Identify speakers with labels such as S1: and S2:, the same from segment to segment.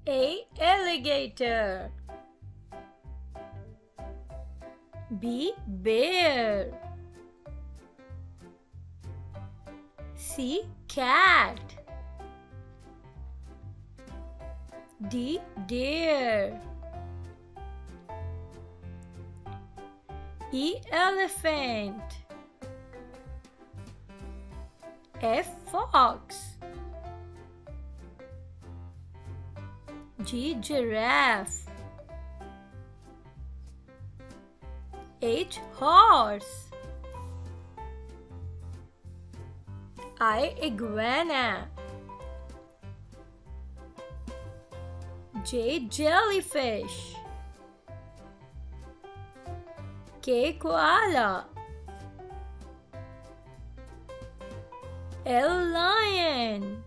S1: A. Alligator. B. Bear. C. Cat. D. Deer. E. Elephant. F. Fox. G. Giraffe. H. Horse. I. Iguana. J. Jellyfish. K. Koala. L. Lion.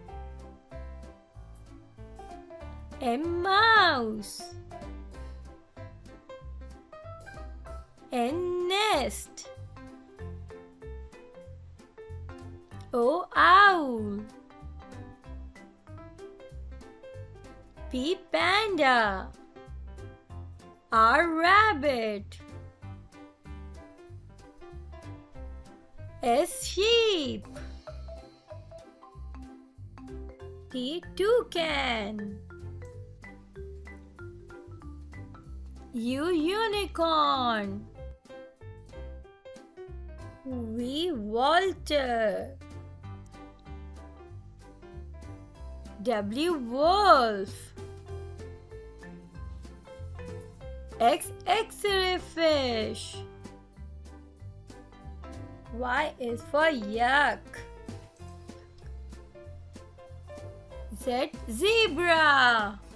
S1: M. Mouse. N. Nest. O. Owl. P. Panda. R. Rabbit. S. Sheep. T. Toucan. U. Unicorn. V. Walter. W. Wolf. X. X-ray fish. Y is for yak. Z. Zebra.